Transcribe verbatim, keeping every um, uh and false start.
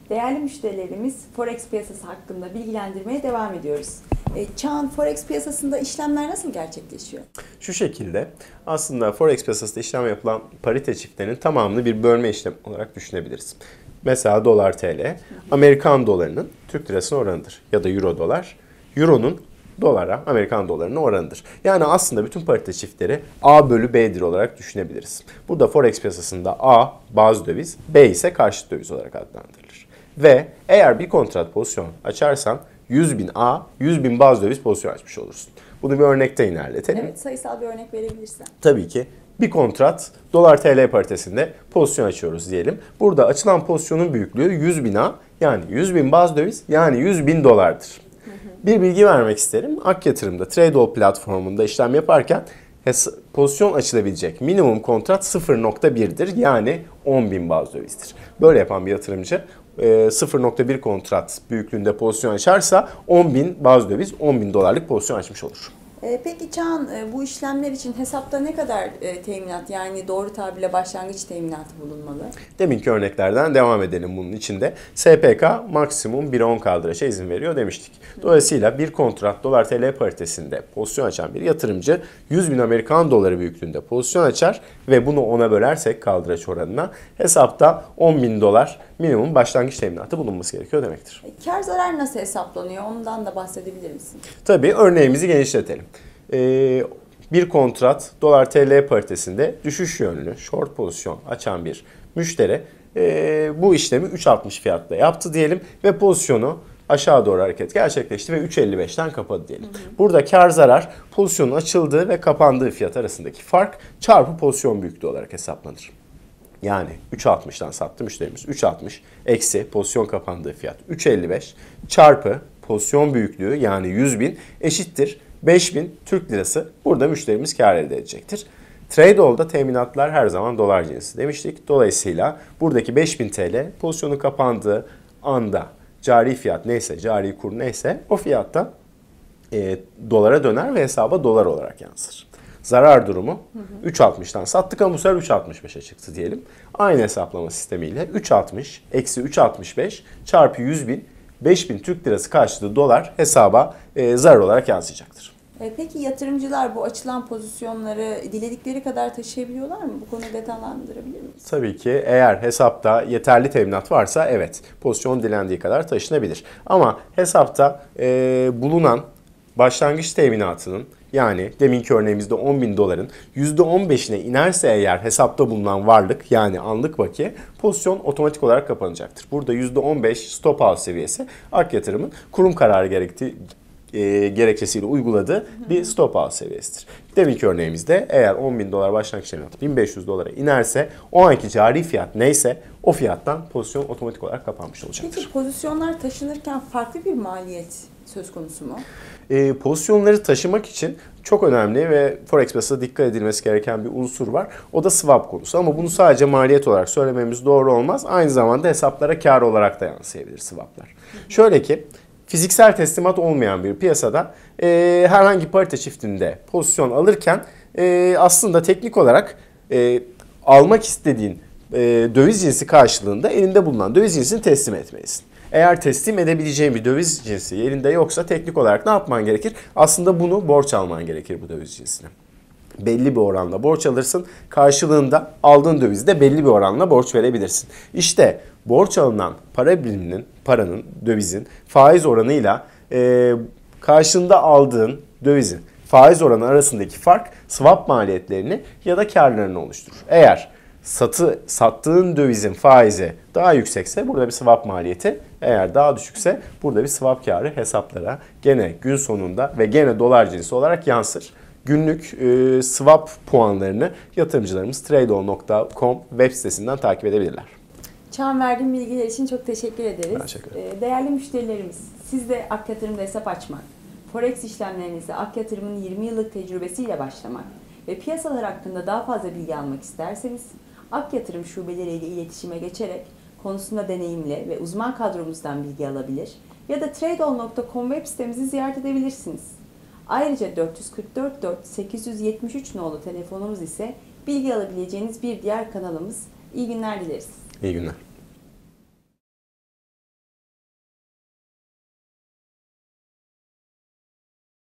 Değerli müşterilerimiz Forex piyasası hakkında bilgilendirmeye devam ediyoruz. E, Çağan, Forex piyasasında işlemler nasıl gerçekleşiyor? Şu şekilde aslında Forex piyasasında işlem yapılan parite çiftlerinin tamamını bir bölme işlemi olarak düşünebiliriz. Mesela dolar T L, Amerikan dolarının Türk lirasına oranıdır. Ya da euro dolar, euronun dolara, Amerikan dolarına oranıdır. Yani aslında bütün parite çiftleri A bölü B'dir olarak düşünebiliriz. Burada Forex piyasasında A baz döviz, B ise karşıt döviz olarak adlandırılır. Ve eğer bir kontrat pozisyon açarsan yüz bin A, yüz bin baz döviz pozisyon açmış olursun. Bunu bir örnekte ilerletelim. Evet, sayısal bir örnek verebilirsen. Tabii ki. Bir kontrat dolar T L paritesinde pozisyon açıyoruz diyelim. Burada açılan pozisyonun büyüklüğü yüz bin A, yani yüz bin baz döviz, yani yüz bin dolardır. Hı hı. Bir bilgi vermek isterim. Ak Yatırım'da Tradeall platformunda işlem yaparken pozisyon açılabilecek minimum kontrat sıfır nokta bir'dir. Yani on bin baz dövizdir. Böyle yapan bir yatırımcı sıfır nokta bir kontrat büyüklüğünde pozisyon açarsa on bin baz döviz, on bin dolarlık pozisyon açmış olur. E, peki Çağan, e, bu işlemler için hesapta ne kadar e, teminat, yani doğru tabirle başlangıç teminatı bulunmalı? Deminki örneklerden devam edelim bunun içinde. S P K maksimum bire on kaldıraça izin veriyor demiştik. Dolayısıyla bir kontrat dolar T L paritesinde pozisyon açan bir yatırımcı yüz bin Amerikan doları büyüklüğünde pozisyon açar ve bunu ona bölersek kaldıraç oranına hesapta on bin dolar minimum başlangıç teminatı bulunması gerekiyor demektir. E, kar zarar nasıl hesaplanıyor? Ondan da bahsedebilir misin? Tabii, örneğimizi genişletelim. Ee, bir kontrat dolar T L paritesinde düşüş yönlü short pozisyon açan bir müşteri e, bu işlemi üç altmış fiyatla yaptı diyelim ve pozisyonu aşağı doğru hareket gerçekleşti ve üç elli beşten kapadı diyelim. Hı hı. Burada kar zarar pozisyonun açıldığı ve kapandığı fiyat arasındaki fark çarpı pozisyon büyüklüğü olarak hesaplanır. Yani üç altmıştan sattı müşterimiz, üç altmış eksi pozisyon kapandığı fiyat üç elli beş çarpı pozisyon büyüklüğü yani yüz bin eşittir beş bin Türk lirası. Burada müşterimiz kar elde edecektir. Tradeall'da teminatlar her zaman dolar cinsi demiştik. Dolayısıyla buradaki beş bin T L pozisyonu kapandığı anda cari fiyat neyse, cari kur neyse o fiyatta e, dolara döner ve hesaba dolar olarak yansır. Zarar durumu üç altmıştan sattık ama bu sefer üç altmış beşe çıktı diyelim. Aynı hesaplama sistemiyle üç altmış eksi üç altmış beş çarpı yüz bin beş bin Türk lirası karşılığı dolar hesaba e, zarar olarak yansıyacaktır. E, peki yatırımcılar bu açılan pozisyonları diledikleri kadar taşıyabiliyorlar mı? Bu konuyu detaylandırabilir miyiz? Tabii ki eğer hesapta yeterli teminat varsa evet, pozisyon dilendiği kadar taşınabilir. Ama hesapta e, bulunan başlangıç teminatının, yani deminki örneğimizde on bin doların yüzde on beşine inerse eğer hesapta bulunan varlık, yani anlık bakiye, pozisyon otomatik olarak kapanacaktır. Burada yüzde on beş stop out seviyesi Ak Yatırım'ın kurum kararı gerektiği E, gerekçesiyle uyguladığı bir stop out seviyesidir. Deminki örneğimizde eğer on bin dolar başlangıç teminatı bin beş yüz dolara inerse o anki cari fiyat neyse o fiyattan pozisyon otomatik olarak kapanmış olacaktır. Peki pozisyonlar taşınırken farklı bir maliyet söz konusu mu? E, pozisyonları taşımak için çok önemli ve Forex piyasasında dikkat edilmesi gereken bir unsur var. O da swap konusu. Ama bunu sadece maliyet olarak söylememiz doğru olmaz. Aynı zamanda hesaplara kar olarak da yansıyabilir swaplar. Hı hı. Şöyle ki, fiziksel teslimat olmayan bir piyasada e, herhangi parite çiftinde pozisyon alırken e, aslında teknik olarak e, almak istediğin e, döviz cinsi karşılığında elinde bulunan döviz cinsini teslim etmelisin. Eğer teslim edebileceğin bir döviz cinsi elinde yoksa teknik olarak ne yapman gerekir? Aslında bunu borç alman gerekir bu döviz cinsine. Belli bir oranla borç alırsın. Karşılığında aldığın dövizde belli bir oranla borç verebilirsin. İşte borç alınan para biriminin, paranın, dövizin faiz oranıyla e, karşında aldığın dövizin faiz oranı arasındaki fark swap maliyetlerini ya da karlarını oluşturur. Eğer satı sattığın dövizin faizi daha yüksekse burada bir swap maliyeti, eğer daha düşükse burada bir swap karı hesaplara gene gün sonunda ve gene dolar cinsi olarak yansır. Günlük e, swap puanlarını yatırımcılarımız tradeall nokta com web sitesinden takip edebilirler. Çağan, verdiğin bilgiler için çok teşekkür ederiz. Teşekkür ederim. Değerli müşterilerimiz, siz de Ak Yatırım'da hesap açmak, Forex işlemlerinize Ak Yatırım'ın yirmi yıllık tecrübesiyle başlamak ve piyasalar hakkında daha fazla bilgi almak isterseniz Ak Yatırım şubeleriyle iletişime geçerek konusunda deneyimli ve uzman kadromuzdan bilgi alabilir ya da tradeall nokta com web sitemizi ziyaret edebilirsiniz. Ayrıca dört yüz kırk dört dört sekiz yüz yetmiş üç nolu telefonumuz ise bilgi alabileceğiniz bir diğer kanalımız. İyi günler dileriz. İyi günler.